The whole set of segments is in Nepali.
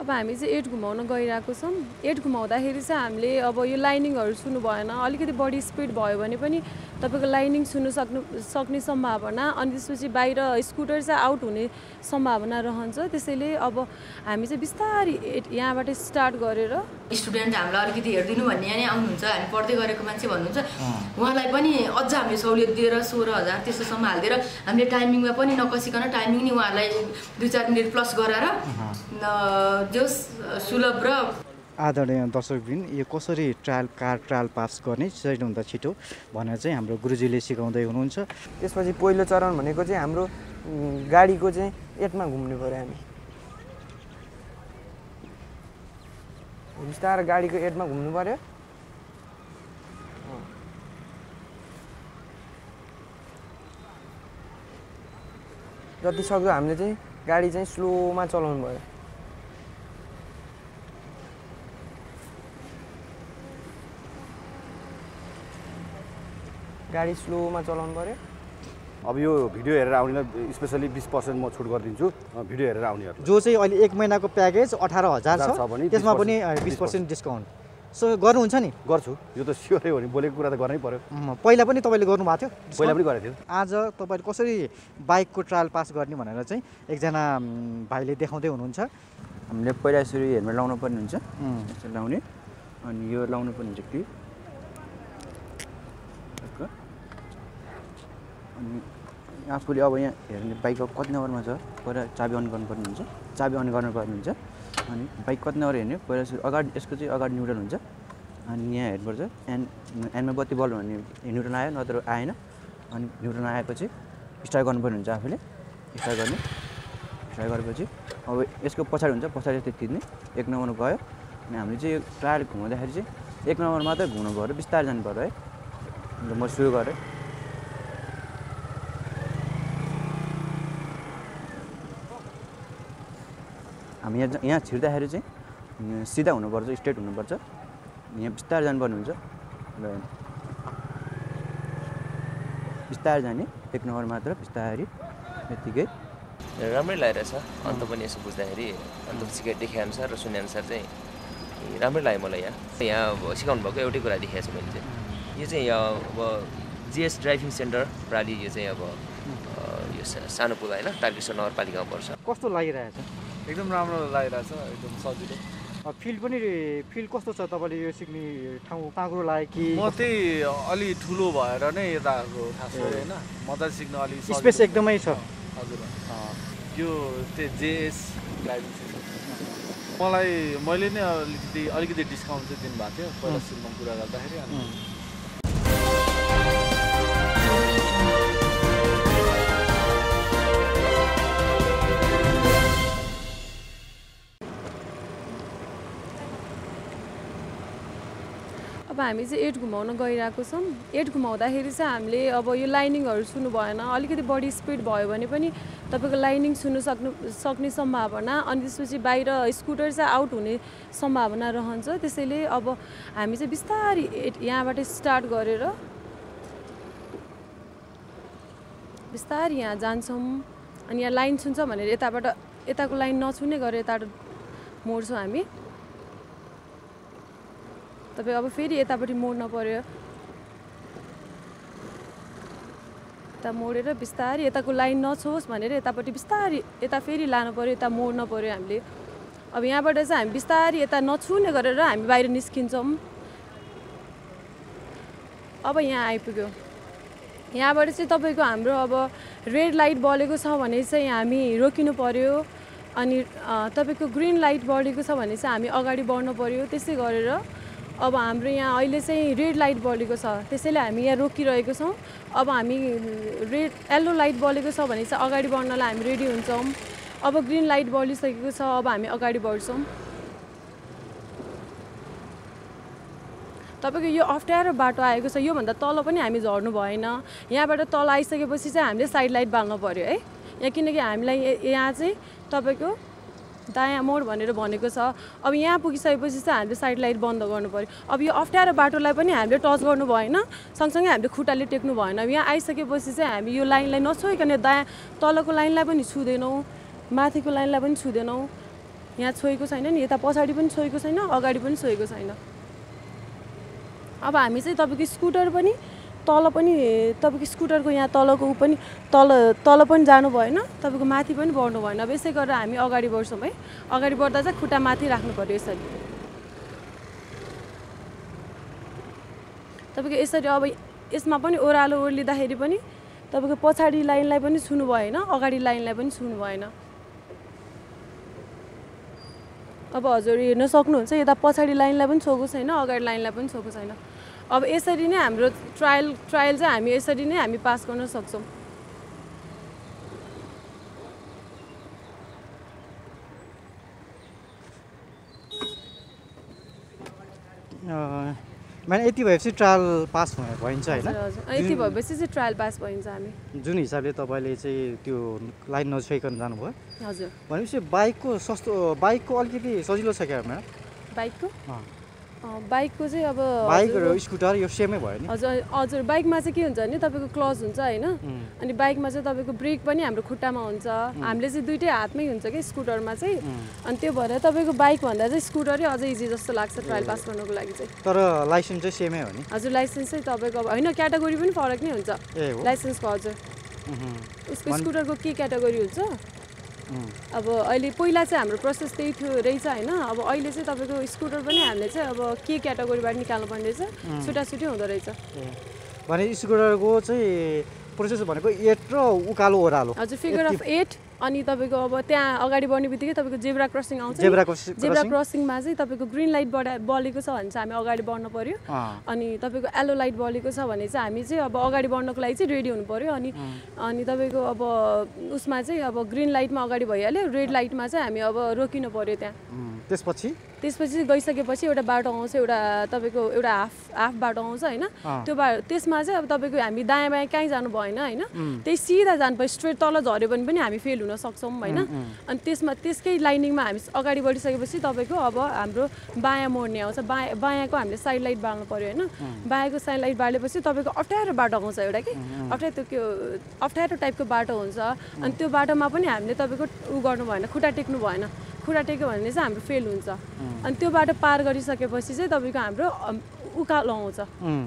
अब हामी चाहिँ 8 घुमाउन गइरहेको छौं 8 घुमाउँदाखेरि चाहिँ हामीले अब यो लाइनिङहरु सुन्नु भएन अलिकति बढी स्पिड भयो भने पनि तपाईको लाइनिङ सुन्नु सक्ने सम्भावना अनि त्यसपछि बाहिर स्कुटर चाहिँ आउट हुने सम्भावना रहन्छ त्यसैले अब हामी चाहिँ बिस्तारै यहाँबाट स्टार्ट गरेर स्टुडेन्ट हामीलाई अलिकति हेर्दिनु भन्ने यहाँ आउनुहुन्छ हामी पढ्दै गरेको मान्छे भन्नुहुन्छ उहाँलाई पनि अझ हामीले सहुलियत दिएर 16000 त्यस्तोसम्म हाल्दिएर हामीले टाइमिङमा पनि नकसिकन टाइमिङ नि उहाँलाई 2-4 मिनेट प्लस गराएर जस सुलभ र आदरणीय दर्शकबिन यो कसरी कार ट्रायल पास गर्ने सबैभन्दा छिटो भनेर चाहिँ हाम्रो गुरुजीले सिकाउँदै हुनुहुन्छ। त्यसपछि पहिलो चरण भनेको चाहिँ हाम्रो गाडीको चाहिँ 8 मा घुम्नु पर्यो हामी बिस्तारै गाडीको 8 मा घुम्नु पर्यो जति सक्दो हामीले चाहिँ गाडी चाहिँ स्लोमा चलाउनु पर्यो गाडी स्लोमा चलाउनु पर्यो अब यो भिडियो हेरेर आउनेलाई स्पेशली 20% म छुट गरिदिन्छु भिडियो हेरेर आउनेहरु जो चाहिँ अहिले 1 महिनाको प्याकेज 18000 छ त्यसमा पनि 20% डिस्काउन्ट सो गर्नुहुन्छ नि गर्छु यो त स्योरै हो नि बोलेको कुरा त गर्नै पर्यो पहिला पनि तपाईले गर्नु भएको थियो पहिला पनि गरेको थियो आज तपाईले कसरी बाइकको ट्रायल पास गर्ने भनेर चाहिँ एकजना भाइले देखाउँदै हुनुहुन्छ हामीले पहिला यसरी हेलमेट लाउनु पर्ने हुन्छ यसरी लाउने अनि यो लाउनु पर्ने हुन्छ कि अनि आफूले अब यहाँ हेर्ने बाइक कति नम्बरमा छ पहिला चाबी अन गर्नुपर्ने हुन्छ चाबी अन गर्नुपर्ने हुन्छ अनि बाइक कति नम्बर हेर्ने पहिला अगाडि यसको चाहिँ अगाडि न्युट्रल हुन्छ अनि यहाँ हेर्नुपर्छ एनमा बत्ती बल्ब भने न्युट्रल आयो नत्र आएन अनि न्युट्रल आएपछि स्टार्ट गर्नुपर्ने हुन्छ आफूले स्टार्ट गरेपछि अब यसको पछाडि हुन्छ पछाडि चाहिँ तिर्ने 1 नम्बर गयो अनि हामीले चाहिँ यो ट्रायल घुमाउँदाखेरि चाहिँ 1 नम्बर मात्रै घुम्नु पर्यो बिस्तारै जानु पर्यो है अन्त म सुरु गरेँ हामी यहाँ छिर्दाखेरि चाहिँ सिधा हुनुपर्छ स्ट्रेट हुनुपर्छ यहाँ बिस्तारै जानुपर्ने हुन्छ र बिस्तारै जाने 1 नम्बर मात्र बिस्तारै यतिकै राम्रै लागिरहेछ अन्त पनि यसो बुझ्दाखेरि अन्त देखेअनुसार र सुनेअनुसार चाहिँ राम्रै लाग्यो मलाई यहाँ सिकाउनु भएको एउटै कुरा देखाएको छु मैले चाहिँ यो चाहिँ अब जिएस ड्राइभिङ सेन्टर प्राली यो चाहिँ अब यो सानो पुल होइन तालकृष्ण नगरपालिकामा पर्छ कस्तो लागिरहेछ एकदम राम्रो लागिरहेछ एकदम सजिलो फिल कस्तो छ तपाईले यो सिक्ने ठाउँ पाग्रो लाग्यो कि म त्यही अलि ठुलो भएर नै यता आएको खास गरी हैन म त सिक्न अलि स्पेस एकदमै छ हजुर यो त्यो जेएस ड्राइभिङ सेन्टर मैले नै अलिकति डिस्काउन्ट चाहिँ दिनुभएको थियो पहिला सुरुमा कुरा गर्दाखेरि अनि अब हामी चाहिँ 8 घुमाउन गइरहेको छौं 8 घुमाउँदाखेरि चाहिँ हामीले अब यो लाइनिङहरु सुन्नु भएन अलिकति बढी स्पिड भयो भने पनि तपाईको लाइनिङ सुन्नु सक्ने सम्भावना अनि त्यसपछि बाहिर स्कुटर चाहिँ आउट हुने सम्भावना रहन्छ त्यसैले अब हामी चाहिँ बिस्तारै यहाँबाट स्टार्ट गरेर बिस्तारै यहाँ जान्छौं अनि यहाँ लाइन छुन्छ भनेर यताको लाइन नछुने गरेर यता मोड्छौं हामी तपाई अब फेरि यतापट्टि मोड्न पर्यो यता मोडेर बिस्तारै यताको लाइन नछोस् भनेर यतापट्टि बिस्तारै यता फेरि लानु पर्यो यता मोड्न पर्यो हामीले अब यहाँबाट चाहिँ हामी बिस्तारै यता नछुने गरेर हामी बाहिर निस्किन्छौं अब यहाँ आइपुग्यो यहाँबाट चाहिँ तपाईको हाम्रो अब रेड लाइट बलेको छ भने चाहिँ हामी रोकिनु पर्यो अनि तपाईको ग्रीन लाइट बलेको छ भने चाहिँ हामी अगाडि बढ्नु पर्यो त्यसै गरेर अब हाम्रो यहाँ अहिले चाहिँ रेड लाइट बलेको छ त्यसैले हामी यहाँ रोकिरहेको छौं अब हामी येलो लाइट बलेको छ भने चाहिँ अगाडि बढ्नलाई हामी रेडी हुन्छौं अब ग्रीन लाइट बलिसकेको छ अब हामी अगाडि बढ्छौं तपाईको यो अफ्ठ्यारो बाटो आएको छ यो भन्दा तल पनि हामी झर्नु भएन यहाँबाट तल आइसकेपछि चाहिँ हामीले साइड लाइट बाल्नु पर्यो है यहाँ किनकि हामीलाई यहाँ चाहिँ तपाईको दायाँ मोड भनेर भनेको छ अब यहाँ पुगिसकेपछि चाहिँ हामीले साइड लाइट बन्द गर्नु पर्यो अब यो अफ्ठ्यारो बाटोलाई पनि हामीले टच गर्नु भएन सँगसँगै हामीले खुट्टाले टेक्नु भएन अब यहाँ आइसकेपछि चाहिँ हामी यो लाइनलाई नछोइकन दायाँ तलको लाइनलाई पनि छुदैनौं माथिको लाइनलाई पनि छुदैनौं यहाँ छोएको छैन नि, यता पछाडि पनि छोएको छैन, अगाडि पनि छोएको छैन। अब हामी चाहिँ तपाईँको स्कुटर पनि तल पनि तपाईँको स्कुटरको यहाँ तलको पनि तल पनि जानु भएन, तपाईँको माथि पनि बढ्नु भएन। अब यसै गरेर हामी अगाडि बढ्छौँ है। अगाडि बढ्दा चाहिँ खुट्टा माथि राख्नु पर्यो यसरी। तपाईँको यसरी अब यसमा पनि ओह्रालो ओर्लिँदाखेरि पनि तपाईँको पछाडि लाइनलाई पनि छुनु भएन, अगाडि लाइनलाई पनि छुनु भएन। अब हजुर हेर्न सक्नुहुन्छ यता पछाडि लाइनलाई पनि छोएको छैन, अगाडि लाइनलाई पनि छोएको छैन। अब यसरी नै हाम्रो ट्रायल चाहिँ हामी यसरी नै हामी पास गर्न सक्छौँ। माने यति भएपछि ट्रायल पास भइन्छ होइन? यति भएपछि चाहिँ ट्रायल पास भइन्छ हामी। जुन हिसाबले तपाईँले चाहिँ त्यो लाइन नछोइकन जानुभयो हजुर, भनेपछि बाइकको अलिकति सजिलो छ क्या म्याडम? बाइकको चाहिँ अब बाइक र स्कुटर यो सेमै भयो नि? हजुर बाइकमा चाहिँ के हुन्छ भने तपाईँको क्लच हुन्छ होइन, अनि बाइकमा चाहिँ तपाईँको ब्रेक पनि हाम्रो खुट्टामा हुन्छ। हामीले चाहिँ दुइटै हातमै हुन्छ कि स्कुटरमा चाहिँ, अनि त्यो भएर तपाईँको बाइक भन्दा चाहिँ स्कुटरै अझै इजी जस्तो लाग्छ ट्रायल पास गर्नको लागि चाहिँ। तर लाइसेन्स चाहिँ सेमै हो नि? हजुर लाइसेन्स चाहिँ तपाईँको अब होइन, क्याटेगोरी पनि फरक नै हुन्छ लाइसेन्सको। हजुर उसको स्कुटरको के क्याटेगोरी हुन्छ अब अहिले पहिला चाहिँ हाम्रो प्रोसेस त्यही थियो रहेछ होइन। अब अहिले चाहिँ तपाईँको स्कुटर पनि हामीले चाहिँ अब के क्याटेगोरीबाट निकाल्नु पर्ने रहेछ, छुट्टाछुट्टै हुँदो रहेछ। भने स्कुटरको चाहिँ प्रोसेस भनेको 8 र उकालो ओह्रालो। हजुर फिगर अफ 8 अनि तपाईँको अब त्यहाँ अगाडि बढ्ने बित्तिकै तपाईँको जेब्रा क्रसिङ आउँछ। जेब्रा क्रसिङमा चाहिँ तपाईँको ग्रिन लाइट बलेको छ भने चाहिँ हामी अगाडि बढ्नु पर्यो, अनि तपाईँको येलो लाइट बलेको छ भने चाहिँ हामी चाहिँ अब अगाडि बढ्नको लागि चाहिँ रेडी हुनु पर्यो। अनि तपाईँको अब उसमा चाहिँ अब ग्रिन लाइटमा अगाडि भइहाल्यो, रेड लाइटमा चाहिँ हामी अब रोकिनु पर्यो त्यहाँ। त्यसपछि गइसकेपछि एउटा बाटो आउँछ, एउटा तपाईँको एउटा हाफ बाटो आउँछ होइन। त्यो त्यसमा चाहिँ अब तपाईँको हामी दायाँ बायाँ कहीँ जानु भएन होइन, त्यही सिधा जानु पर्यो। स्ट्रेट तल झऱ्यो भने पनि हामी फेल हुन सक्छौँ होइन। अनि त्यसकै लाइनिङमा हामी अगाडि बढिसकेपछि तपाईँको अब हाम्रो बायाँ मोड्ने आउँछ। बायाँको हामीले साइड लाइट बाल्नु पर्यो होइन। बायाँको साइड लाइट बालेपछि तपाईँको अप्ठ्यारो बाटो आउँछ एउटा कि अप्ठ्यारो टाइपको बाटो हुन्छ। अनि त्यो बाटोमा पनि हामीले तपाईँको उ गर्नु भएन, खुट्टा टेक्नु भएन। खुट्टा टेक्यो भने चाहिँ हाम्रो फेल हुन्छ। अनि त्यो बाटो पार गरिसकेपछि चाहिँ तपाईँको हाम्रो उकालो आउँछ।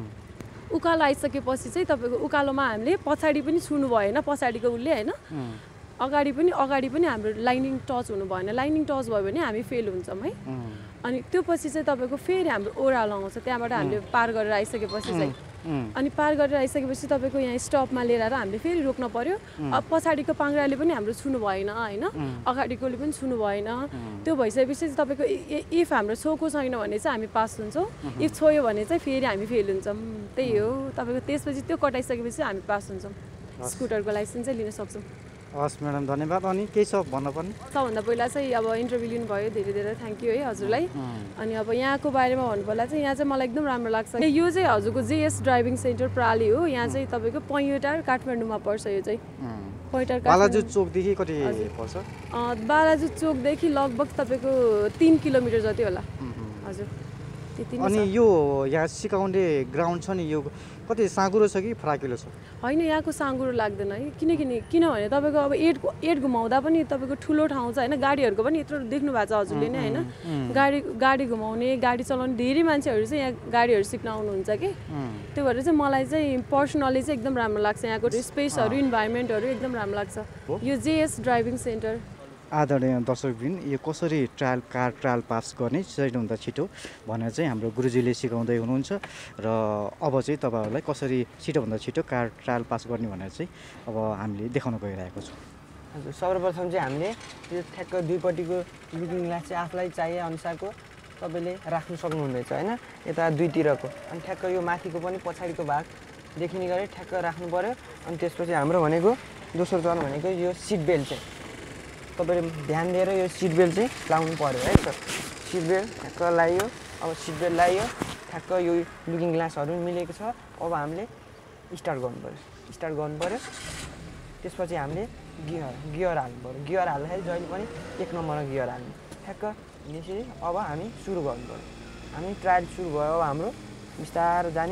उकालो आइसकेपछि चाहिँ तपाईँको उकालोमा हामीले पछाडि पनि छुनु भएन, पछाडिको उसले होइन, अगाडि पनि हाम्रो लाइनिङ टच हुनु भएन। लाइनिङ टच भयो भने हामी फेल हुन्छौँ है। अनि त्यो पछि चाहिँ तपाईँको फेरि हाम्रो ओह्रालो आउँछ, त्यहाँबाट हामीले पार गरेर आइसकेपछि चाहिँ अनि पार गरेर आइसकेपछि तपाईँको यहाँ स्टपमा लिएर आएर हामीले फेरि रोक्न पर्यो। अब पछाडिको पाङ्ग्राले पनि हाम्रो छुनु भएन होइन, अगाडिकोले पनि छुनु भएन। त्यो भइसकेपछि चाहिँ तपाईँको इफ हाम्रो छोएको छैन भने चाहिँ हामी पास हुन्छौँ, इफ छोयो भने चाहिँ फेरि हामी फेल हुन्छौँ। त्यही हो तपाईँको। त्यसपछि त्यो कटाइसकेपछि हामी पास हुन्छौँ, स्कुटरको लाइसेन्स चाहिँ लिन सक्छौँ। हस् म्याडम धन्यवाद। अनि केही छ भन्नुपर्ने? सबभन्दा पहिला चाहिँ अब इन्टरभ्यू लिनुभयो, धेरै धेरै थ्याङ्क यू है हजुरलाई। अनि अब यहाँको बारेमा भन्नुपर्दा चाहिँ यहाँ चाहिँ मलाई एकदम राम्रो लाग्छ। यो चाहिँ हजुरको जेएस ड्राइभिङ सेन्टर प्राली हो। यहाँ चाहिँ तपाईँको पैँटार काठमाडौँमा पर्छ। यो चाहिँ पैँटार बालाजु चोकदेखि कति पर्छ? बालाजु चोकदेखि लगभग तपाईँको 3 किलोमिटर जति होला। हजुर त्यति नै। अनि यो यहाँ सिकाउने ग्राउन्ड छ नि, यो कति साँगुरो छ कि फराकिलो छ? होइन यहाँको साँगुरो लाग्दैन है, किनभने तपाईँको अब 8 घुमाउँदा पनि तपाईँको ठुलो ठाउँ छ होइन। गाडीहरूको पनि यत्रो देख्नु भएको छ हजुरले नै होइन। गाडी घुमाउने, गाडी चलाउने धेरै मान्छेहरू चाहिँ यहाँ गाडीहरू सिक्न आउनुहुन्छ कि। त्यो भएर चाहिँ मलाई चाहिँ पर्सनली चाहिँ एकदम राम्रो लाग्छ। यहाँको स्पेसहरू, इन्भाइरोमेन्टहरू एकदम राम्रो लाग्छ। यो जेएस ड्राइभिङ सेन्टर। आदरणीय दर्शकवृन्द, यो कसरी कार ट्रायल पास गर्ने छिटोभन्दा छिटो भनेर चाहिँ हाम्रो गुरुजीले सिकाउँदै हुनुहुन्छ र अब चाहिँ तपाईँहरूलाई कसरी छिटोभन्दा छिटो कार ट्रायल पास गर्ने भनेर चाहिँ अब हामीले देखाउन गइरहेको छौँ। हजुर सर्वप्रथम चाहिँ हामीले यो ठ्याक्क दुईपट्टिको लुकिङ ग्लास चाहिँ आफूलाई चाहिए अनुसारको तपाईँले राख्नु सक्नुहुनेछ होइन, यता दुईतिरको। अनि ठ्याक्क यो माथिको पनि पछाडिको भाग देखिने गरी ठ्याक्क राख्नु पऱ्यो। अनि त्यसपछि हाम्रो भनेको दोस्रो चरण भनेको यो सिट बेल्ट चाहिँ तपाईँले ध्यान दिएर यो सिट बेल्ट चाहिँ लाउनु पऱ्यो है सर। सिट बेल्ट ठ्याक्क लगाइयो। अब सिट बेल्ट लगाइयो, ठ्याक्क यो लुकिङ ग्लासहरू मिलेको छ। अब हामीले स्टार्ट गर्नु पऱ्यो। त्यसपछि हामीले गियर हाल्नु पऱ्यो। गियर हाल्दाखेरि जहिले पनि 1 नम्बरमा गियर हाल्नु ठ्याक्क यसरी। अब हामी सुरु गर्नु पऱ्यो। हामी ट्रायल सुरु भयो। अब हाम्रो बिस्तारो जाने।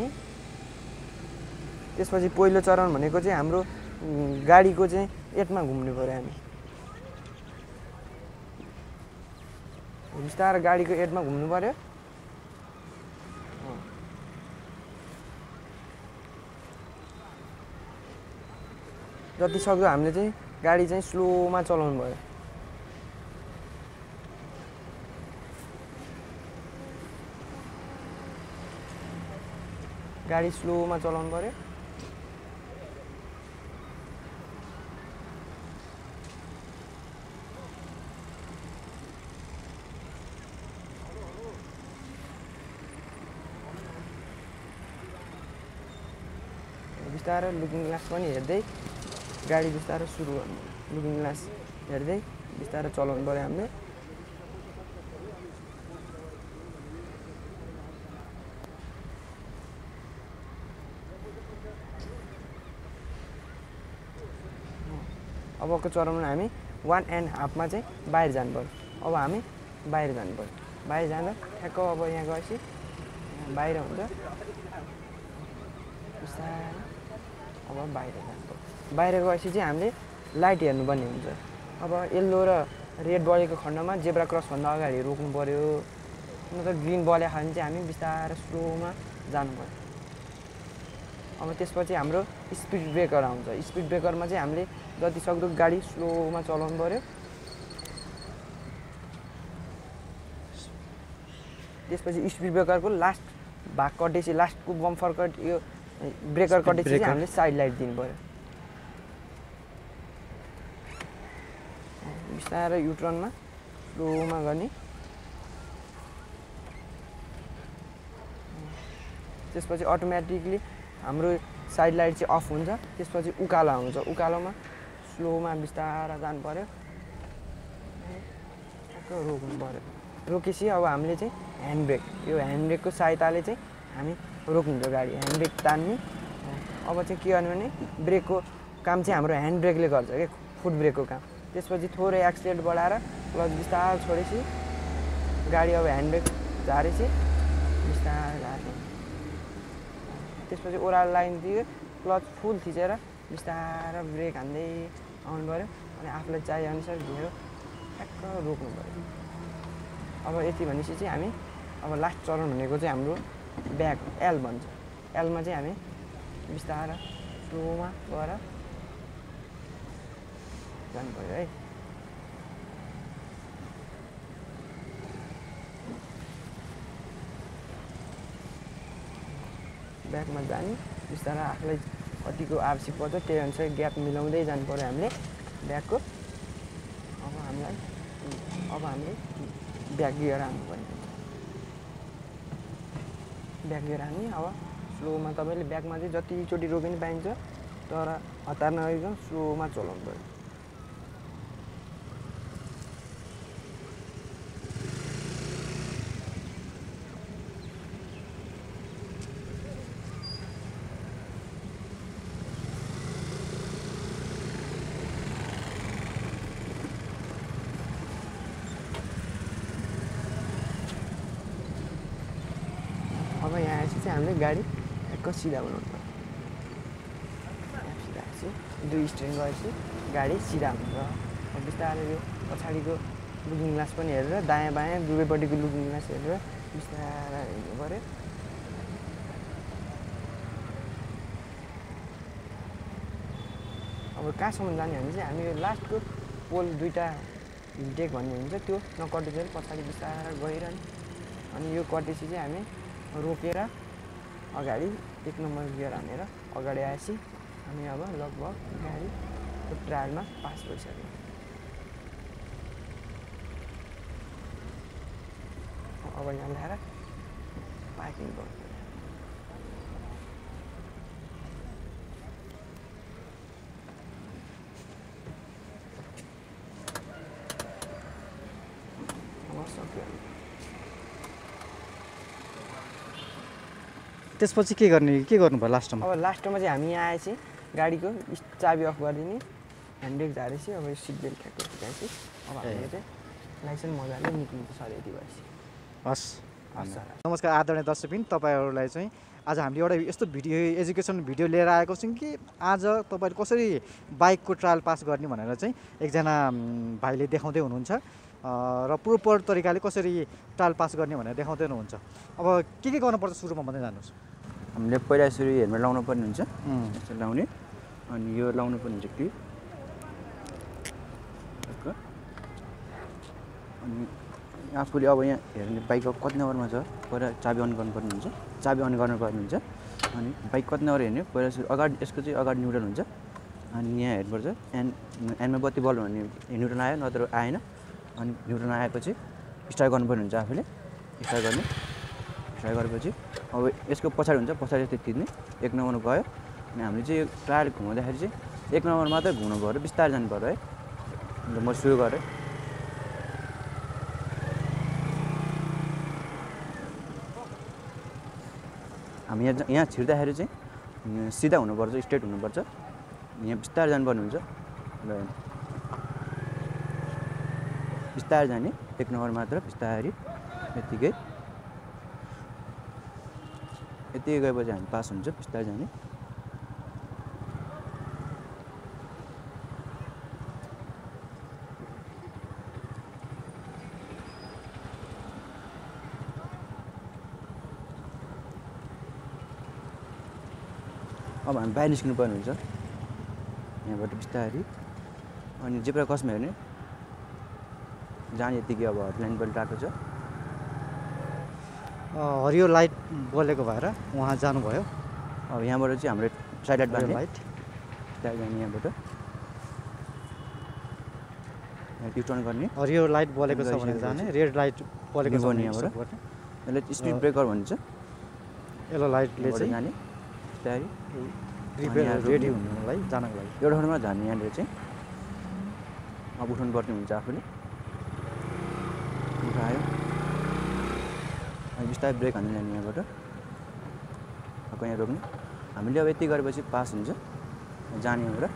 त्यसपछि पहिलो चरण भनेको चाहिँ हाम्रो गाडीको चाहिँ 8मा घुम्नु पऱ्यो हामी। बिस्तारै गाडीको एडमा घुम्नु पर्यो जति सक्दो हामीले चाहिँ गाडी चाहिँ स्लोमा चलाउनु पर्यो गाडी स्लोमा चलाउनु पर्यो बिस्तारै लुकिङ ग्लास पनि हेर्दै गाडी बिस्तारै सुरु गर्नु लुकिङ ग्लास हेर्दै बिस्तारै चलाउनु पर्यो हामीले अबको चरणमा हामी 1.5 चाहिँ बाहिर जानु पर्यो अब हामी बाहिर जानु पर्यो बाहिर जाँदा ठ्याक्क अब यहाँ गएपछि बाहिर हुन्छ बिस्तारै अब बाहिर जानुपर्छ बाहिर गएपछि चाहिँ हामीले लाइट हेर्नुपर्ने हुन्छ अब येल्लो र रेड बलेको खण्डमा जेब्रा क्रसभन्दा अगाडि रोक्नु पर्यो नत्र ग्रिन बलेको भने चाहिँ हामी बिस्तारै स्लोमा जानु पर्यो अब त्यसपछि हाम्रो स्पिड ब्रेकर आउँछ स्पिड ब्रेकरमा चाहिँ हामीले जति सक्दो गाडी स्लोमा चलाउनु पर्यो त्यसपछि स्पिड ब्रेकरको लास्ट भाग कटेपछि लास्टको बम्फर कट यो ब्रेकर कटेपछि चाहिँ हामीले साइड लाइट दिनु पर्यो बिस्तारै युटर्नमा स्लोमा गर्ने त्यसपछि अटोमेटिकली हाम्रो साइड लाइट चाहिँ अफ हुन्छ त्यसपछि उकालो आउँछ उकालोमा स्लोमा बिस्तारै जानु पर्यो ठ्याक्क रोक्नु पर्यो रोकेपछि अब हामीले चाहिँ ह्यान्ड ब्रेक यो ह्यान्ड ब्रेकको सहायताले चाहिँ हामी रोक्नुहुन्छ गाडी ह्यान्ड ब्रेक तान्ने अब चाहिँ के गर्ने भने ब्रेकको काम चाहिँ हाम्रो ह्यान्ड ब्रेकले गर्छ क्या फुट ब्रेकको काम त्यसपछि थोरै एक्सिलेट बढाएर क्लच बिस्तारै छोडेपछि गाडी अब ह्यान्ड ब्रेक झारेपछि बिस्तारै झार्ने त्यसपछि ओह्रालो लाइन दियो क्लच फुल थिचेर बिस्तारै ब्रेक हान्दै आउनु पऱ्यो अनि आफूलाई चाहिएअनुसार ढिँडो ठ्याक्क रोक्नु पऱ्यो अब यति भनेपछि चाहिँ हामी अब लास्ट चरण भनेको चाहिँ हाम्रो ब्याक एल भन्छ एलमा चाहिँ हामी बिस्तारै स्लोमा गएर जानु पऱ्यो है ब्याकमा जाने बिस्तारै आफूलाई कतिको आवश्यक पर्छ त्यही अनुसार ग्याप मिलाउँदै जानु पऱ्यो हामीले ब्याकको अब हामीले ब्याक गियर हान्नु पर्ने ब्याक गियर हान्ने अब स्लोमा तपाईँले ब्याकमा चाहिँ जतिचोटि रोके पनि पाइन्छ तर हतार नगरिकन स्लोमा चलाउनु पऱ्यो अब यहाँ आएपछि चाहिँ हामीले गाडी ठ्याक्क सिधा बनाउनु पर्छ सिधा आएपछि 2 स्ट्रेन गएपछि गाडी सिधा हुन्छ अब बिस्तारै यो पछाडिको लुकिङ ग्लास पनि हेरेर दायाँ बायाँ दुवैपट्टिको लुकिङ ग्लास हेरेर बिस्तारै हिँड्नु पऱ्यो अब कहाँसम्म जाने भने चाहिँ हामी यो लास्टको पोल 2टा हिलटेक भन्ने हुन्छ त्यो नकटेर पछाडि बिस्तारै गइरहने अनि यो कटेपछि चाहिँ हामी रोकेर अगाडि 1 नम्बर गियर हानेर अगाडि आएपछि हामी अब लगभग गाडीको ट्रायलमा पास भइसक्यो अब यहाँ ल्याएर पार्किङ गर्नु सक्यो त्यसपछि के गर्नु भयो लास्टमा अब लास्टमा चाहिँ हामी यहाँ आएपछि गाडीको चाबी अफ गरिदिने ह्यान्ड ब्रेक झारेपछि अब यो सिट बेल्ट ठ्याक्क खिचाएपछि अब हामीले चाहिँ लाइसेन्स मजाले निक्लिन्छ सर यति भएपछि हस् नमस्कार आदरणीय दर्शकबिन तपाईँहरूलाई चाहिँ आज हामीले एउटा यस्तो भिडियो एजुकेसन भिडियो लिएर आएको छौँ कि आज तपाईँले कसरी बाइकको ट्रायल पास गर्ने भनेर चाहिँ एकजना भाइले देखाउँदै हुनुहुन्छ र प्रोपर तरिकाले कसरी ट्रायल पास गर्ने भनेर देखाउँदै हुनुहुन्छ। अब के गर्नुपर्छ सुरुमा भन्दै जानुहोस्। हामीले पहिला यसरी हेलमेट लाउनु पर्ने हुन्छ, यसरी लाउने, अनि यो लाउनु पर्ने हुन्छ क्लिप, अनि आफूले अब यहाँ हेर्ने बाइक कति नम्बरमा छ पहिला चाबी अन गर्नुपर्ने हुन्छ, चाबी अन गर्नुपर्ने हुन्छ, अनि बाइक कति नम्बर हेर्ने पहिला अगाडि, यसको चाहिँ अगाडि न्युट्रल हुन्छ, अनि यहाँ हेर्नुपर्छ एनमा बत्ती बल्ब भने न्युट्रल आयो नत्र आएन, अनि न्युट्रल आएपछि स्टार्ट गर्नुपर्ने हुन्छ आफूले, स्टार्ट गरेपछि अब यसको पछाडि हुन्छ, पछाडि यस्तै तिर्ने 1 नम्बरमा गयो, अनि हामीले चाहिँ ट्रायल घुमाउँदाखेरि चाहिँ 1 नम्बर मात्रै घुम्नु पऱ्यो, बिस्तारै जानु पऱ्यो है। अन्त म सुरु गरेँ, हामी यहाँ छिर्दाखेरि चाहिँ सिधा हुनुपर्छ, स्ट्रेट हुनुपर्छ, यहाँ बिस्तारै जानुपर्ने हुन्छ, ल बिस्तारै जाने 1 नम्बर मात्र बिस्तारै यतिकै गएपछि हामी पास हुन्छ, बिस्तारै जाने। अब हामी बाहिर निस्किनु पर्ने हुन्छ यहाँबाट बिस्तारै, अनि जेब्रा क्रसमा हेर्ने जाने यतिकै अब लाइन बल राखेको छ, हरियो लाइट बलेको भएर उहाँ जानुभयो। अब यहाँबाट चाहिँ हाम्रो साइड लाइट बाल्ने, लाइट बिस्तारै जाने, यहाँबाट यहाँ टर्न गर्ने, हरियो लाइट बलेको छ भने जाने, रेड लाइट बलेको छ भने यहाँबाट यसले स्पिड ब्रेकर भन्छ, येलो लाइटले चाहिँ जाने बिस्तारै रेडी हुनुलाई जानको लागि एउटा ठाउँमा जाने। यहाँनिर चाहिँ अब उठाउनु पर्ने हुन्छ, आफूले उठायो अनि बिस्तारै ब्रेक हान्नु जाने, यहाँबाट अब यहाँ रोक्ने, हामीले अब यति गरेपछि पास हुन्छ जाने। यहाँबाट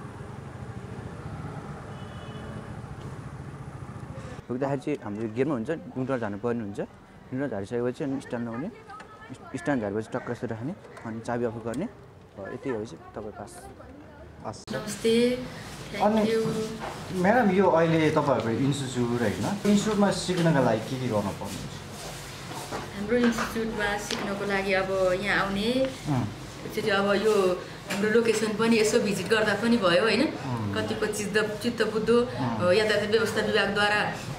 पुग्दाखेरि चाहिँ हाम्रो गियरमा हुन्छ, न्युट्रल झार्नुपर्ने हुन्छ, न्युट्रल झारिसकेपछि अनि स्ट्यान्ड लाउने, स्ट्यान्ड झारेपछि टक्क यसो राख्ने, अनि चाबी अफ गर्ने, यति भएपछि तपाईँ पास। नमस्ते, अनि म्याडम यो अहिले तपाईँहरूको इन्स्टिच्युट होइन, इन्स्टिच्युटमा सिक्नका लागि के गर्नुपर्ने हुन्छ? हाम्रो इन्स्टिच्युटमा सिक्नको लागि अब यहाँ आउने एकचोटि अब यो हाम्रो लोकेसन पनि यसो भिजिट गर्दा पनि भयो होइन, कतिको चित्त बुझ्दो यातायात व्यवस्था विभागद्वारा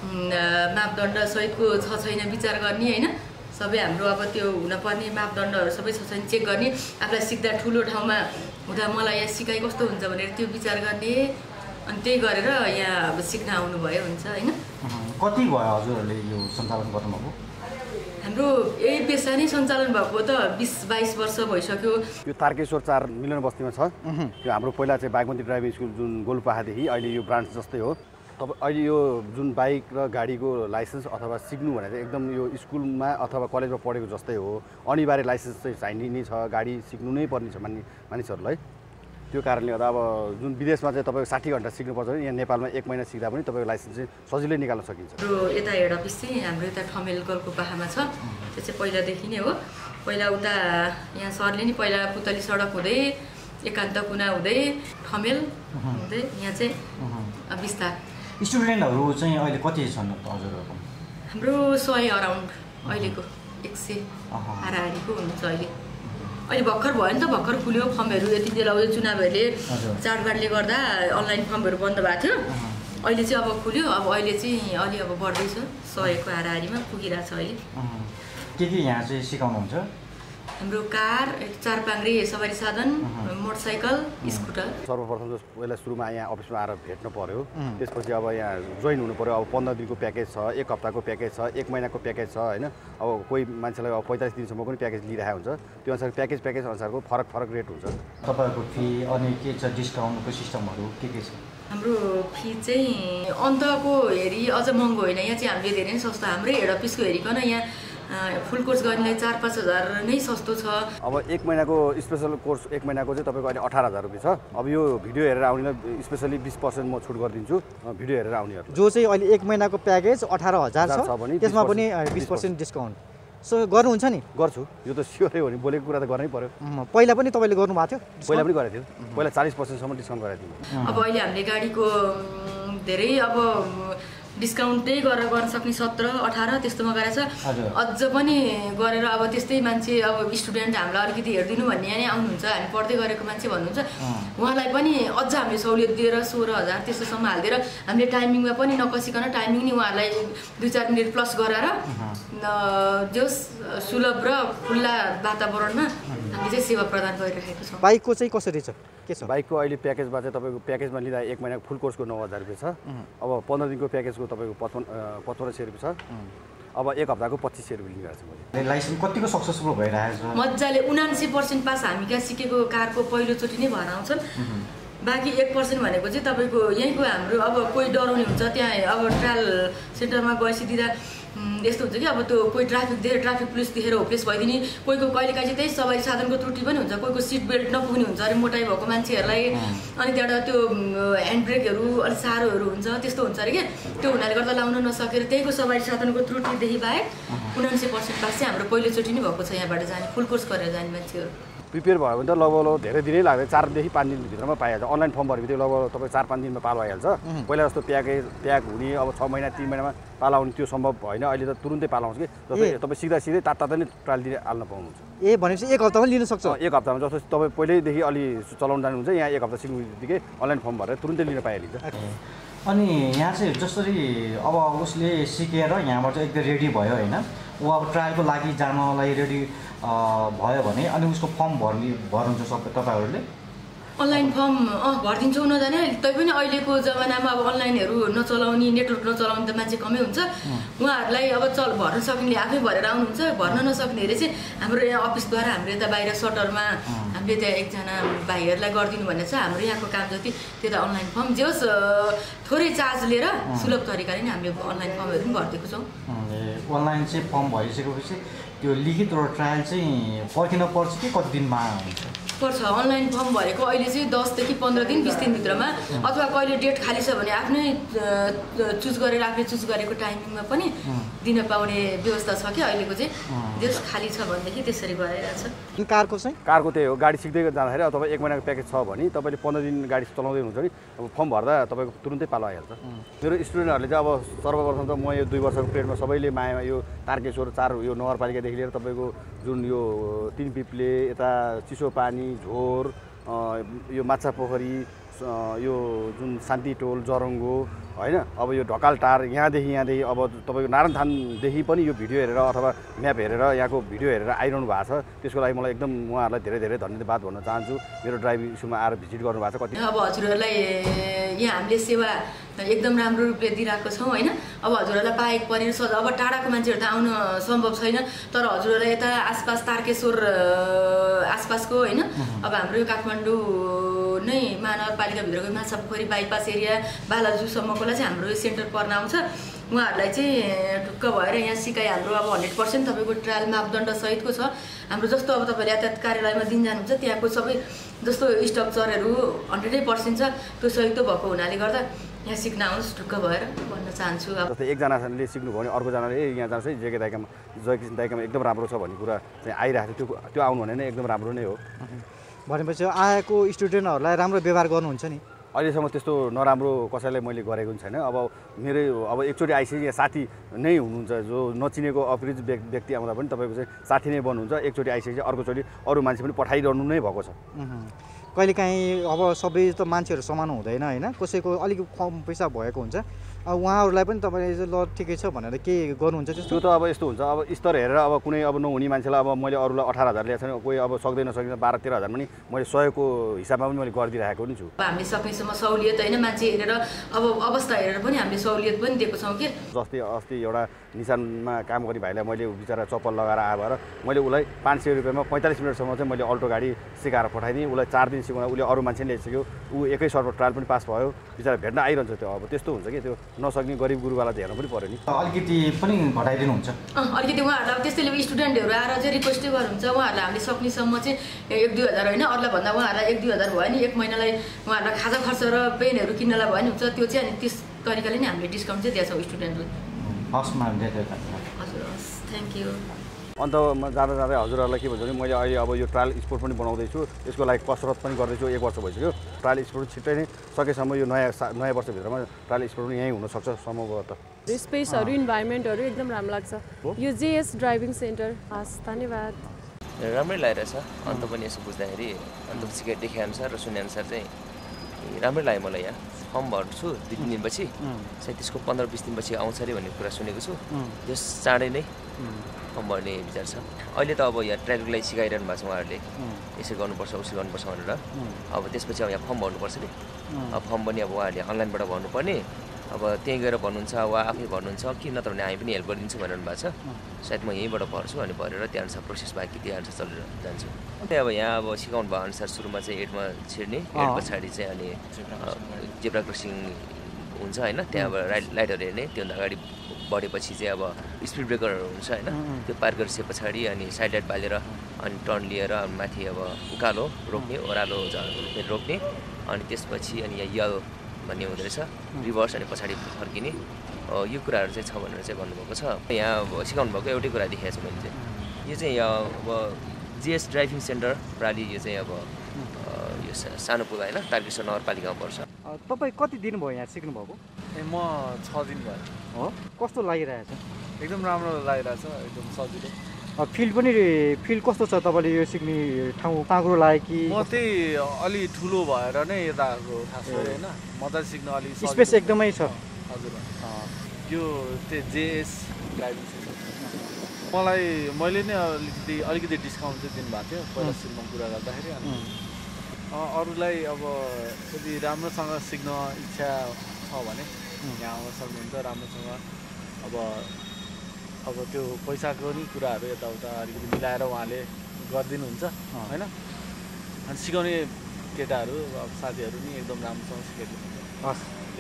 मापदण्ड सहितको छ छैन विचार गर्ने होइन, सबै हाम्रो अब त्यो हुनपर्ने मापदण्डहरू सबै छ छैन चेक गर्ने, आफूलाई सिक्दा ठुलो ठाउँमा हुँदा मलाई यहाँ सिकाइ कस्तो हुन्छ भनेर त्यो विचार गर्ने, अनि त्यही गरेर यहाँ अब सिक्न आउनुभयो हुन्छ होइन। कति भयो हजुरहरूले यो सञ्चालन गर्नुभएको? हाम्रो यही पेसा नै सञ्चालन भएको त 20-22 वर्ष भइसक्यो। यो तारकेश्वर 4 मिलन बस्तीमा छ, यो हाम्रो पहिला चाहिँ बागमती ड्राइभिङ स्कुल जुन गोलपाहादेखि अहिले यो ब्रान्च जस्तै हो। तपाईँ अहिले यो जुन बाइक र गाडीको लाइसेन्स अथवा सिक्नु भने चाहिँ एकदम यो स्कुलमा अथवा कलेजमा पढेको जस्तै हो, अनिवार्य लाइसेन्स चाहिँ चाहिने छ, गाडी सिक्नु नै पर्ने छ मानिसहरूलाई। त्यो कारणले गर्दा अब जुन विदेशमा चाहिँ तपाईँको 60 घन्टा सिक्नुपर्छ भने यहाँ नेपालमा 1 महिना सिक्दा पनि तपाईँको लाइसेन्स चाहिँ सजिलै निकाल्न सकिन्छ। हाम्रो यता हेड अफिस चाहिँ हाम्रो यता ठमेल गल्कुपाहामा छ, त्यो चाहिँ पहिलादेखि नै हो। पहिला उता यहाँ सरले नि पहिला पुतली सडक हुँदै एकान्त कुना हुँदै ठमेल हुँदै यहाँ चाहिँ विस्तार। स्टुडेन्टहरू चाहिँ अहिले कति छन् हजुरहरूको? हाम्रो 100 अराउन्ड अहिलेको 100 हाराहारीको हुनुहुन्छ अहिले। अहिले भर्खर भयो नि त, भर्खर खुल्यो फर्महरू, यति बेला उयो चुनावहरूले चाडबाडले गर्दा अनलाइन फर्महरू बन्द भएको थियो, अहिले चाहिँ अब खुल्यो, अब अहिले चाहिँ अलि अब बढ्दैछ, 100 को हाराहारीमा पुगिरहेछ अहिले। के यहाँ चाहिँ सिकाउनुहुन्छ? हाम्रो कार, 4 पाङ्ग्रे सवारी साधन, मोटरसाइकल, स्कुटर। सर्वप्रथम त पहिला सुरुमा यहाँ अफिसमा आएर भेट्नु पर्यो, त्यसपछि अब यहाँ जोइन हुनु पर्यो। अब 15 दिनको प्याकेज छ, 1 हप्ताको प्याकेज छ, 1 महिनाको प्याकेज छ होइन। अब कोही मान्छेलाई अब 45 दिनसम्म पनि प्याकेज लिइरहेको हुन्छ, त्यो अनुसार प्याकेज अनुसारको फरक रेट हुन्छ। तपाईँहरूको फी अनि के छ डिस्काउन्टको सिस्टमहरू के छ? हाम्रो फी चाहिँ अन्तको हेरी अझ महँगो होइन, यहाँ चाहिँ हामीले धेरै नै सस्तो, हाम्रै हेड अफिसको हेरिकन यहाँ फुल कोर्स गर्नेलाई 4-5 हजार नै सस्तो छ। अब 1 महिनाको स्पेसल कोर्स 1 महिनाको चाहिँ तपाईँको अहिले 18,000 रुपियाँ छ। अब यो भिडियो हेरेर आउनेलाई स्पेसली 20% म छुट गरिदिन्छु, भिडियो हेरेर आउनेहरू जो चाहिँ अहिले 1 महिनाको प्याकेज 18,000 छ, त्यसमा पनि 20% डिस्काउन्ट। सो गर्नुहुन्छ नि? गर्छु, यो त स्योरै हो नि, बोलेको कुरा त गर्नै पर्यो। पहिला पनि तपाईँले गर्नुभएको थियो? पहिला पनि गरेको थियो, पहिला 40% सम्म डिस्काउन्ट गरेको थियो। अब अहिले हामीले गाडीको धेरै अब डिस्काउन्टै गरेर गर्न सक्ने 17-18 त्यस्तोमा गरेछ अझ पनि गरेर अब त्यस्तै मान्छे अब स्टुडेन्ट हामीलाई अलिकति हेरिदिनु भन्ने यहाँ आउनुहुन्छ हामी पढ्दै गरेको मान्छे भन्नुहुन्छ उहाँलाई पनि अझ हामीले सहुलियत दिएर 16,000 त्यस्तोसम्म हालिदिएर हामीले टाइमिङमा पनि नकसिकन टाइमिङ नि उहाँहरूलाई 2-4 मिनट प्लस गराएर जस सुलभ र खुल्ला वातावरणमा हामीले चाहिँ सेवा प्रदान गरिरहेको छौँ। बाइकको चाहिँ कसरी छ के छ? बाइकको अहिले प्याकेजमा चाहिँ तपाईँको प्याकेजमा लिँदा 1 महिनाको फुल कोर्सको 9,000 रुपियाँ छ। अब 15 दिनको प्याकेजको तपाईँको 5500 रुपियाँ छ। अब 1 हप्ताको 2500 रुपियाँ लिइरहेको छु मैले। लाइसेन्स कतिको सक्सेसफुल भइरहेको छ? मजाले 79% पास हामी कहाँ सिकेको कारको पहिलोचोटि नै भएर आउँछन्। बाँकी 1% भनेको चाहिँ तपाईँको यहीँको हाम्रो अब कोही डराउने हुन्छ त्यहाँ अब ट्रायल सेन्टरमा गएपछि दिँदा यस्तो हुन्छ कि अब त्यो कोही ट्राफिक पुलिस देखेर होप्लेस भइदिने कोहीको कहिलेकाहीँ चाहिँ त्यही सवारी साधनको त्रुटि पनि हुन्छ कोहीको सिट बेल्ट नपुग्ने हुन्छ अरे मोटाइ भएको मान्छेहरूलाई अनि त्यहाँबाट त्यो ह्यान्ड ब्रेकहरू अलिक साह्रोहरू हुन्छ त्यस्तो हुन्छ अरे क्या त्यो हुनाले गर्दा लाउन नसकेर त्यहीको सवारी साधनको त्रुटिदेखि बाहेक 79% पास चाहिँ हाम्रो पहिलोचोटि नै भएको छ यहाँबाट जाने फुल कोर्स गरेर जाने मान्छेहरू। प्रिपेयर भयो भने त लगभग धेरै दिनै लाग्दैन 4 देखि 5 दिनभित्रमा पाइहाल्छ। अनलाइन फर्म भरेपछि त्यो लगभग तपाईँ 4-5 दिनमा पालो आइहाल्छ। पहिला जस्तो प्याक हुने अब 6 महिना 3 महिनामा पालो आउने त्यो सम्भव होइन। अहिले त तुरुन्तै पालो आउँछ कि जस्तै तपाईँ सिधै तात्तातै नै ट्रायल दिएर हाल्न पाउनुहुन्छ। भनेपछि 1 हप्तामा लिन सक्छ? 1 हप्तामा जस्तो तपाईँ पहिल्यैदेखि अलि चलाउन जानुहुन्छ यहाँ 1 हप्ता सिक्नु बित्तिकै अनलाइन फर्म भरेर तुरुन्तै लिन पाइहालिन्छ। अनि यहाँ चाहिँ जसरी अब उसले सिकेर यहाँबाट एकदम रेडी भयो होइन ऊ अब ट्रायलको लागि जानलाई रेडी भयो भने अनि उसको फर्म भर्नुहुन्छ सबै तपाईँहरूले? अनलाइन फर्म भरिदिन्छौँ नजाने तैपनि अहिलेको जमानामा अब अनलाइनहरू नचलाउने नेटवर्क नचलाउने त मान्छे कमै हुन्छ उहाँहरूलाई अब भर्न सक्नेले आफै भरेर आउनुहुन्छ भर्न नसक्नेहरूले चाहिँ हाम्रो यहाँ अफिसद्वारा हाम्रो यता बाहिर सटरमा हामीले त्यहाँ एकजना भाइहरूलाई गरिदिनु भने चाहिँ हाम्रो यहाँको काम जति त्यो त अनलाइन फर्म जे होस् थोरै चार्ज लिएर सुलभ तरिकाले नै हामीले अनलाइन फर्महरू पनि भरिदिएको छौँ। अनलाइन चाहिँ फर्म भरिसकेपछि त्यो लिखित ट्रायल चाहिँ पर्खिन पर्छ कि कति दिनमा हुन्छ? पर्छ अनलाइन फर्म भरेको अहिले चाहिँ 10 देखि 15 दिन 20 दिनभित्रमा अथवा कहिले डेट खाली छ भने आफ्नै चुज गरेर आफूले चुज गरेको टाइमिङमा पनि दिन पाउने व्यवस्था छ कि अहिलेको चाहिँ जस खाली छ भनेदेखि त्यसरी गरिरहेको छ। कारको त्यही हो गाडी सिक्दै जाँदाखेरि अब तपाईँ 1 महिनाको प्याकेज छ भने तपाईँले 15 दिन गाडी चलाउँदै हुनुहुन्छ नि अब फर्म भर्दा तपाईँको तुरुन्तै पालो आइहाल्छ। मेरो स्टुडेन्टहरूले चाहिँ अब सर्वप्रथम त म यो 2 वर्षको पिरियडमा सबैले माया यो तारकेश्वर 4 यो नगरपालिकादेखि लिएर तपाईँको जुन यो 3 पिप्ले यता चिसो पानी झोर यो माछा पोखरी यो जुन शान्ति टोल जरङ्गो होइन अब यो ढकाल टार यहाँदेखि अब तपाईँको नारायणथानदेखि पनि यो भिडियो हेरेर अथवा म्याप हेरेर यहाँको भिडियो हेरेर आइरहनु भएको छ त्यसको लागि मलाई एकदम उहाँहरूलाई धेरै धेरै धन्यवाद भन्न चाहन्छु। मेरो ड्राइभिङ स्कुलमा आएर भिजिट गर्नुभएको छ कति अब हजुरहरूलाई यहाँ हामीले सेवा एकदम राम्रो रूपले दिइरहेको छौँ होइन। अब हजुरहरूलाई बाइक परेर अब टाढाको मान्छेहरू त आउन सम्भव छैन तर हजुरहरूलाई यता आसपास तारकेश्वर आसपासको होइन अब हाम्रो यो काठमाडौँ नै महानगरपालिकाभित्रको माछा पोखरी बाइपास एरिया बालाजुसम्मकोलाई चाहिँ हाम्रो यो सेन्टर पर्न आउँछ उहाँहरूलाई चाहिँ ढुक्क भएर यहाँ सिकाइ हाम्रो अब 100% तपाईँको ट्रायल मापदण्ड सहितको छ। हाम्रो जस्तो अब तपाईँले यातायात कार्यालयमा दिन जानुहुन्छ त्यहाँको सबै जस्तो स्ट्रक्चरहरू 100% छ त्यो सहित भएको हुनाले गर्दा यहाँ सिक्न आउनुहोस् ढुक्क भएर भन्न चाहन्छु। जस्तै एकजनाले सिक्नुभयो भने अर्कोजनाले यहाँ जान्छ है जेके दाइकामा जयकृष्ण दाइकामा एकदम राम्रो छ भन्ने कुरा चाहिँ आइरहेको थियो त्यो आउनु भने नै एकदम राम्रो नै हो। भनेपछि आएको स्टुडेन्टहरूलाई राम्रो व्यवहार गर्नुहुन्छ नि? अहिलेसम्म त्यस्तो नराम्रो कसैलाई मैले गरेको पनि छैन। अब मेरो अब एकचोटि आइसकेको साथी नै हुनुहुन्छ जो नचिनेको अपरिचित व्यक्ति आउँदा पनि तपाईँको चाहिँ साथी नै बन्नुहुन्छ। एकचोटि आइसकेपछि अर्कोचोटि अरू मान्छे पनि पठाइरहनु नै भएको छ। कहिलेकाहीँ अब सबै त मान्छेहरू समान हुँदैन होइन कसैको अलिक कम पैसा भएको हुन्छ अब उहाँहरूलाई पनि तपाईँले चाहिँ ल ठिकै छ भनेर के गर्नुहुन्छ त्यस्तो? त्यो त अब यस्तो हुन्छ अब स्तर हेरेर अब कुनै अब नहुने मान्छेलाई अब मैले अरूलाई 18,000 ल्याएको छैन कोही अब सक्दैन 12-13,000 पनि मैले 100को हिसाबमा पनि मैले गरिदिइरहेको पनि छु। हामीले सकेसम्म सहुलियत होइन मान्छे हेरेर अब अवस्था हेरेर पनि हामीले सहुलियत पनि दिएको छौँ कि जस्तै अस्ति एउटा निशानमा काम गर्ने भाइलाई मैले बिचरा चप्पल लगाएर आएर मैले उसलाई 500 रुपियाँमा 45 मिनटसम्म चाहिँ मैले अल्टो गाडी सिकाएर पठाइदिएँ। उसलाई 4 दिन सिकाउँदा उसले अरू मान्छे ल्याइसक्यो ऊ एकै सर्टमा ट्रायल पनि पास भयो बिचरा भेट्न आइरहन्छ। त्यो अब त्यस्तो हुन्छ कि त्यो नसक्ने गरिब गुरुवाला त हेर्नु पनि पऱ्यो नि अलिकति पनि घटाइदिनुहुन्छ? अलिकति उहाँहरूलाई त्यसैले स्टुडेन्टहरू आएर चाहिँ रिक्वेस्टै गर्नुहुन्छ उहाँहरूलाई हामीले सक्नेसम्म चाहिँ 1-2 हजार होइन अरूलाई भन्दा उहाँहरूलाई 1-2 हजार भयो नि 1 महिनालाई उहाँहरूलाई खाजा खर्च र पेनहरू किन्नलाई भयो नि हुन्छ त्यो चाहिँ अनि त्यस तरिकाले नै हामीले डिस्काउन्ट चाहिँ दिएको छौँ स्टुडेन्टलाई। हस् म्याम हजुर हस् थ्याङ्क यू। अन्तमा जाँदा जाँदै हजुरहरूलाई के भन्छ भने मैले अहिले अब यो ट्रायल स्पोर्ट पनि बनाउँदैछु, यसको लागि कसरत पनि गर्दैछु, 1 वर्ष भइसक्यो। ट्रायल स्पोर्ट छिट्टै नै सकेसम्म यो नयाँ वर्षभित्रमा ट्रायल स्पोर्ट पनि यहीँ हुनसक्छ सम्भवतः। स्पेसहरू इन्भाइरोमेन्टहरू एकदम राम्रो लाग्छ। यो जेएस ड्राइभिङ सेन्टर। हस्, धन्यवाद। राम्रै लागेको छ अन्त पनि यसो बुझ्दाखेरि, अन्त सिकेट देखेअनुसार र सुनेअनुसार चाहिँ राम्रै लाग्यो मलाई। यहाँ फर्म भर्छु 2-3 दिनपछि, सायद त्यसको 15-20 दिनपछि आउँछ अरे भन्ने कुरा सुनेको छु। त्यस चाँडै नै फर्म भर्ने विचार छ। अहिले त अब यहाँ ट्रायलको लागि सिकाइरहनु भएको छ उहाँहरूले, यसरी गर्नुपर्छ उसरी गर्नुपर्छ भनेर। अब त्यसपछि अब यहाँ फर्म भर्नुपर्छ नि। अब फर्म पनि अब उहाँहरूले अनलाइनबाट भर्नुपर्ने, अब त्यहीँ गएर भन्नुहुन्छ वा आफै भन्नुहुन्छ कि नत्र भने हामी पनि हेल्प गरिदिन्छु भनिरहनु भएको छ। सायद म यहीँबाट भर्छु अनि भरेर त्यही अनुसार प्रोसेस बाँकी त्यही अनुसार चलेर जान्छु। त्यही अब यहाँ अब सिकाउनु भएको अनुसार सुरुमा चाहिँ 8मा छिर्ने, 8 पछाडि चाहिँ अनि जेब्रा क्रसिङ हुन्छ होइन, त्यहाँ अब लाइटहरू हेर्ने, त्योभन्दा अगाडि बढेपछि चाहिँ अब स्पिड ब्रेकरहरू हुन्छ होइन, त्यो पार गरिसके पछाडि अनि साइड लाइट बालेर अनि टर्न लिएर माथि अब उकालो रोक्ने, ओह्रालो रोक्ने, अनि त्यसपछि अनि यहाँ यल भन्ने हुँदो रहेछ, रिभर्स अनि पछाडि फर्किने। यो कुराहरू चाहिँ छ भनेर चाहिँ भन्नुभएको छ। यहाँ अब सिकाउनु भएको एउटै कुरा देखेको छु मैले चाहिँ, यो चाहिँ यहाँ अब जेएस ड्राइभिङ सेन्टर प्राली, यो चाहिँ अब यो सानो पुल होइन, तारकेश्वर नगरपालिकामा पर्छ। तपाईँ कति दिन भयो यहाँ सिक्नुभएको? म 6 दिन भयो। हो, कस्तो लागिरहेछ? एकदम राम्रो लागिरहेछ, एकदम सजिलो। फिल्ड कस्तो छ? तपाईँले यो सिक्ने ठाउँ पाँगुरो लाग्यो कि? म त्यही अलि ठुलो भएर नै यता आएको खास गरी होइन, म त सिक्न अलि स्पेस एकदमै छ। हजुर, यो त्यो जेएस ड्राइभिङ सेन्टर मैले नै अलिकति डिस्काउन्ट चाहिँ दिनुभएको थियो पहिला सुरुमा कुरा गर्दाखेरि। अनि अरूलाई अब यदि राम्रोसँग सिक्न इच्छा छ भने यहाँ आउन सक्नुहुन्छ राम्रोसँग। अब त्यो पैसाको नि कुराहरू यताउता अलिकति मिलाएर उहाँले गरिदिनुहुन्छ होइन। अनि सिकाउने केटाहरू अब साथीहरू नि एकदम राम्रोसँग सिकाइदिनुहुन्छ। हस्,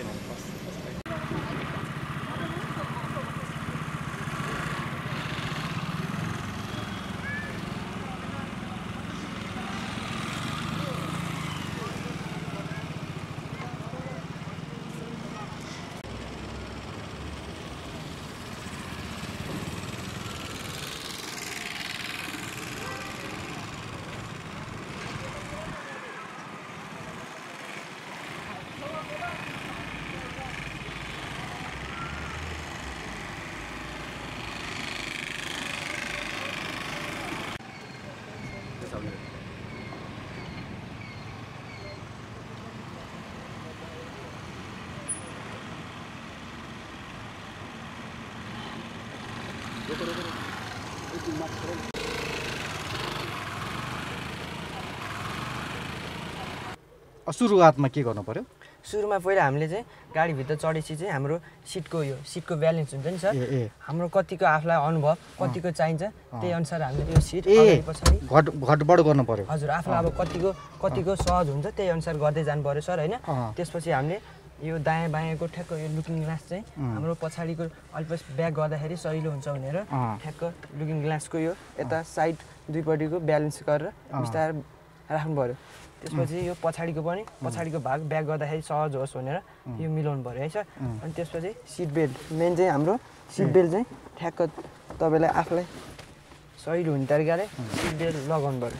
सुरुवातमा के गर्नु पर्यो? सुरुमा पहिला हामीले चाहिँ गाडीभित्र चढेपछि चाहिँ हाम्रो सिटको ब्यालेन्स हुन्छ नि सर, हाम्रो कतिको आफूलाई अनुभव कतिको चाहिन्छ त्यही अनुसार हामीले त्यो सिट अगाडि पछाडि घटबड गर्नु पर्यो। हजुर, आफूलाई अब कतिको सहज हुन्छ त्यही अनुसार गर्दै जानु पर्यो सर होइन। त्यसपछि हामीले यो दायाँ बायाँको ठ्याक्क यो लुकिङ ग्लास चाहिँ हाम्रो पछाडिको अलिपछि ब्याक गर्दाखेरि सजिलो हुन्छ भनेर ठ्याक्क लुकिङ ग्लासको यो यता साइड दुईपट्टिको ब्यालेन्स गरेर बिस्तारै राख्नु पर्यो। त्यसपछि यो पछाडिको भाग ब्याक गर्दाखेरि सहज होस् भनेर यो मिलाउनु पर्यो है सर। अनि त्यसपछि सिट बेल्ट मेन चाहिँ हाम्रो सिट बेल्ट चाहिँ ठ्याक्क तपाईँलाई आफूलाई सजिलो हुने तरिकाले सिट बेल्ट लगाउनु पर्यो।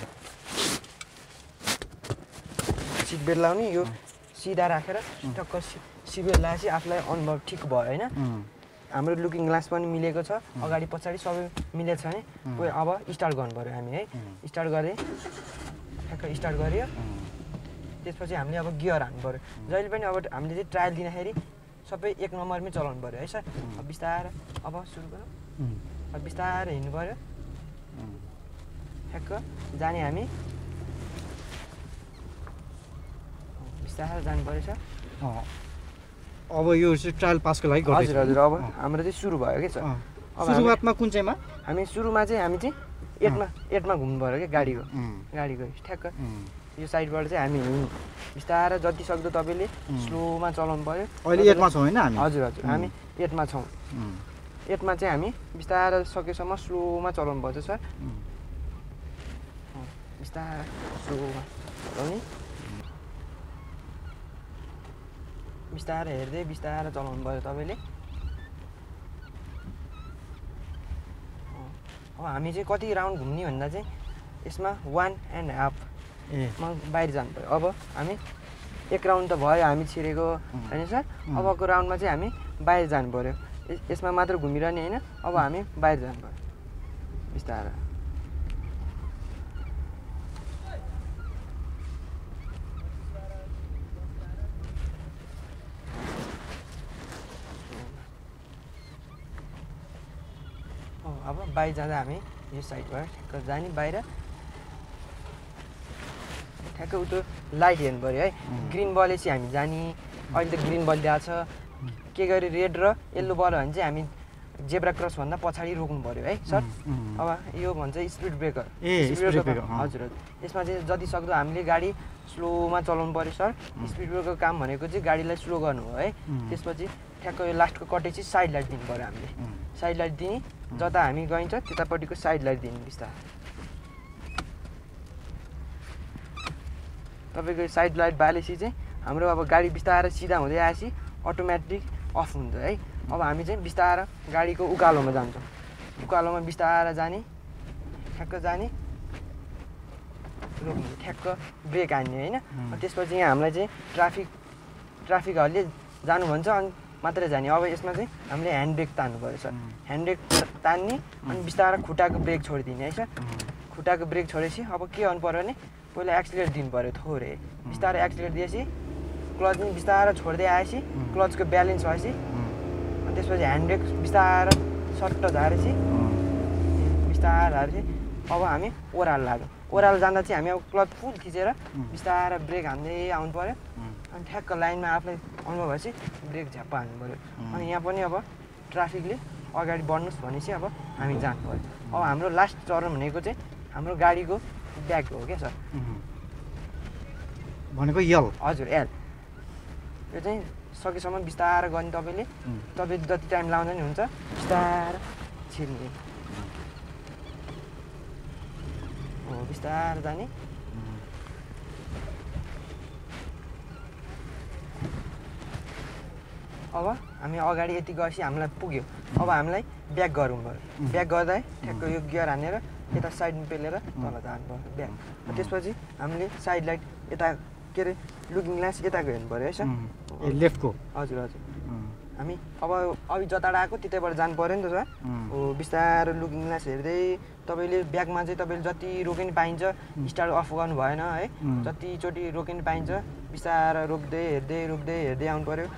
सिट बेल्ट लाउने यो सिधा राखेर टक्क सिट बेल्ट लगाएपछि आफूलाई अनुभव ठिक भयो होइन। हाम्रो लुकिङ ग्लास पनि मिलेको छ, अगाडि पछाडि सबै मिलेको छ भने अब स्टार्ट गर्नु पर्यो हामी है। स्टार्ट गरेँ ठ्याक्क स्टार्ट गऱ्यो, त्यसपछि हामीले अब गियर हान्नु पऱ्यो। जहिले पनि अब हामीले चाहिँ ट्रायल दिँदाखेरि सबै 1 नम्बरमै चलाउनु पऱ्यो है सर। अब बिस्तारै अब सुरु गरौँ, अब बिस्तारै हिँड्नु पऱ्यो, ठ्याक्क जाने हामी बिस्तारै जानु पऱ्यो सर। अब यो चाहिँ ट्रायल पासको लागि हजुर हजुर, अब हाम्रो चाहिँ सुरु भयो कि सर। सुरुवातमा कुन चाहिँमा? हामी 8मा घुम्नु पऱ्यो कि गाडीको ठ्याक्क यो साइडबाट चाहिँ हामी बिस्तारै जति सक्दो तपाईँले स्लोमा चलाउनु पऱ्यो। अहिले 8मा छौँ होइन हामी? हजुर हजुर, हामी 8मा छौँ। 8मा चाहिँ हामी बिस्तारै सकेसम्म स्लोमा चलाउनु पर्छ सर। बिस्तारै स्लोमा चलाउने, बिस्तारै हेर्दै बिस्तारै चलाउनु पऱ्यो तपाईँले। अब हामी चाहिँ कति राउन्ड घुम्ने भन्दा चाहिँ यसमा 1.5 मा बाहिर जानु पर्यो। अब हामी 1 राउन्ड त भयो हामी छिरेको होइन सर। अबको राउन्डमा चाहिँ हामी बाहिर जानु पर्यो। यसमा मात्र घुमिरहने होइन, अब हामी बाहिर जानु पर्यो बिस्तारै। अब बाहिर जाँदा हामी यो साइडबाट ठ्याक्क जाने बाहिर, ठ्याक्क उतो लाइट हेर्नु पऱ्यो है। ग्रिन बलले चाहिँ हामी जाने। अहिले त ग्रिन बल दिएको छ, के गरी रेड र येल्लो बल भने चाहिँ हामी जेब्रा क्रसभन्दा पछाडि रोक्नु पऱ्यो है सर। अब यो भन्छ स्पिड ब्रेकर। स्पिड ब्रेकर हजुर हजुर। यसमा चाहिँ जति सक्दो हामीले गाडी स्लोमा चलाउनु पऱ्यो सर। स्पिड ब्रेकरको काम भनेको चाहिँ गाडीलाई स्लो गर्नु हो है। त्यसपछि ठ्याक्क यो लास्टको कटेपछि साइड लाइट दिनु पऱ्यो हामीले। साइड लाइट दिने, जता हामी गइन्छ त्यतापट्टिको साइड लाइट दिने बिस्तारै। तपाईँको साइड लाइट बालेपछि चाहिँ हाम्रो अब गाडी बिस्तारै सिधा हुँदै आएपछि अटोमेटिक अफ हुन्छ है। अब हामी चाहिँ बिस्तारै गाडीको उकालोमा जान्छौँ। उकालोमा बिस्तारै जाने, ठ्याक्क जाने, रोक्ने, ठ्याक्क ब्रेक हान्ने होइन। त्यसपछि यहाँ हामीलाई चाहिँ ट्राफिकहरूले जानु भन्छ अनि मात्रै जाने। अब यसमा चाहिँ हामीले ह्यान्ड ब्रेक तान्नु पऱ्यो सर। ह्यान्ड ब्रेक तान्ने अनि बिस्तारै खुट्टाको ब्रेक छोडिदिने है सर। खुट्टाको ब्रेक छोडेपछि अब के गर्नु पऱ्यो भने पहिला एक्सिलेटर दिनु पऱ्यो थोरै। बिस्तारै एक्सिलेटर दिएपछि क्लच पनि बिस्तारै छोड्दै आएपछि क्लचको ब्यालेन्स भएपछि अनि त्यसपछि ह्यान्ड ब्रेक बिस्तारै सट्ट झारेपछि बिस्तारै झारेपछि अब हामी ओह्रालो लाग्यौँ। ओह्रालो जाँदा चाहिँ हामी अब क्लच फुल थिचेर बिस्तारै ब्रेक हान्दै आउनु पऱ्यो। अनि ठ्याक्क लाइनमा आफूलाई अनुभव भएपछि ब्रेक झ्याप्प हान्नु पऱ्यो। अनि यहाँ पनि अब ट्राफिकले अगाडि बढ्नुहोस् भनेपछि अब हामी जानु पऱ्यो। अब हाम्रो लास्ट चरण भनेको चाहिँ हाम्रो गाडीको ब्याक हो क्या सर, भनेको यल। हजुर एल। यो चाहिँ सकेसम्म बिस्तारै गर्ने तपाईँले। तपाईँ जति टाइम लाउँदा नि हुन्छ, बिस्तारै छिर्ने हो, बिस्तारै जाने। अब हामी अगाडि यति गएपछि हामीलाई पुग्यो। अब हामीलाई ब्याक गरौँ पऱ्यो। ब्याक गर्दा ठ्याक्क यो गियर हानेर यता साइडमा पेलेर तल जानु पऱ्यो ब्याक। त्यसपछि हामीले साइड लाइट यता के अरे लुकिङ ग्लास यताको हेर्नु पऱ्यो है सर, लेफ्टको। हजुर हजुर। हामी अब अघि जताबाट आएको त्यतैबाट जानु पऱ्यो नि त सर। हो बिस्तारै लुकिङ ग्लास हेर्दै तपाईँले ब्याकमा चाहिँ तपाईँले जति रोके नि पाइन्छ, स्टार्ट अफ गर्नु भएन है। जतिचोटि रोके नि पाइन्छ बिस्तारै रोक्दै हेर्दै आउनु पऱ्यो।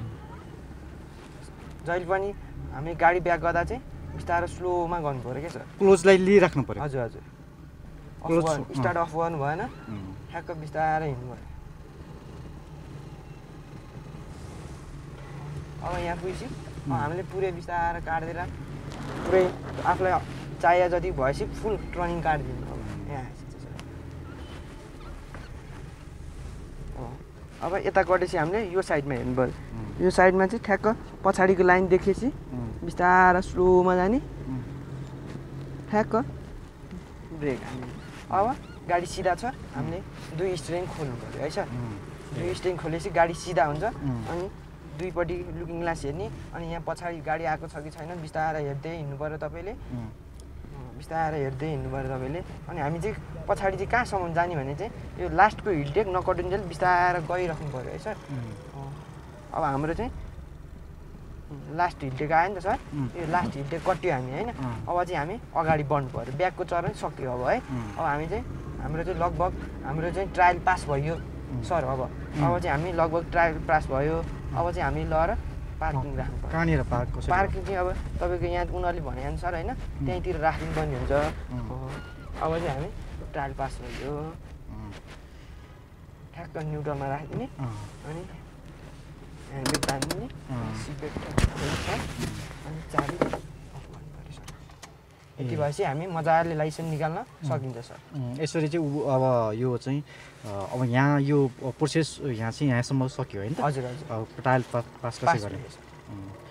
जहिले पनि हामी गाडी ब्याक गर्दा चाहिँ बिस्तारै स्लोमा गर्नु पऱ्यो क्या सर। क्लोजलाई लिइराख्नु पऱ्यो। हजुर हजुर। स्टार्ट अफ गर्नु भएन, ठ्याक्क बिस्तारै हिँड्नु पऱ्यो। अब यहाँ पुगेपछि हामीले पुरै बिस्तारै काट्दैन, पुरै आफूलाई चाहिए जति भएपछि फुल टर्निङ काटिदिनु। अब यहाँ अब यता कटेपछि हामीले यो साइडमा हेर्नु पऱ्यो। यो साइडमा चाहिँ ठ्याक्क पछाडिको लाइन देखेपछि बिस्तारै स्लोमा जाने, ठ्याक्क ब्रेक हान्ने। अब गाडी सिधा छ, हामीले 2 स्टियरिङ खोल्नु पऱ्यो है सर। 2 स्टियरिङ खोलेपछि गाडी सिधा हुन्छ। अनि दुईपट्टि लुकिङ ग्लास हेर्ने, अनि यहाँ पछाडि गाडी आएको छ कि छैन बिस्तारै हेर्दै हिँड्नु पऱ्यो तपाईँले। बिस्तारै हेर्दै हिँड्नु पऱ्यो तपाईँले। अनि हामी चाहिँ पछाडि चाहिँ कहाँसम्म जाने भने चाहिँ यो लास्टको हिलटेक नकटिन्जेल बिस्तारै गइराख्नु पऱ्यो है सर। अब हाम्रो चाहिँ लास्ट हिलटेक आयो नि त सर। यो लास्ट हिलटेक कट्यो हामी होइन। अब चाहिँ हामी अगाडि बढ्नु पऱ्यो, ब्याकको चरण सक्यो अब है। अब हामी चाहिँ हाम्रो चाहिँ लगभग हाम्रो चाहिँ ट्रायल पास भयो सर। अब चाहिँ हामी लगभग ट्रायल पास भयो। अब चाहिँ हामी लगेर पार्किङ राख्नु पर्छ। कहाँनिर पार्क? पार्किङ चाहिँ अब तपाईँको यहाँ उनीहरूले भनेअनुसार होइन त्यहीँतिर राख्नुपर्ने हुन्छ। अब चाहिँ हामी ट्रायल पास भयो, ठ्याक्क न्युट्रलमा राखिदिने अनि ह्यान्डब्रेक तान्दिने, सिट बेल्ट अनि चाबी अफ गर्नु पऱ्यो सर। यति भएपछि हामी मजाले लाइसेन्स निकाल्न सकिन्छ सर। यसरी चाहिँ अब यो चाहिँ अब यहाँ यो प्रोसेस यहाँ चाहिँ यहाँसम्म सक्यो होइन? हजुर हजुर। ट्रायल पास कसै गरे?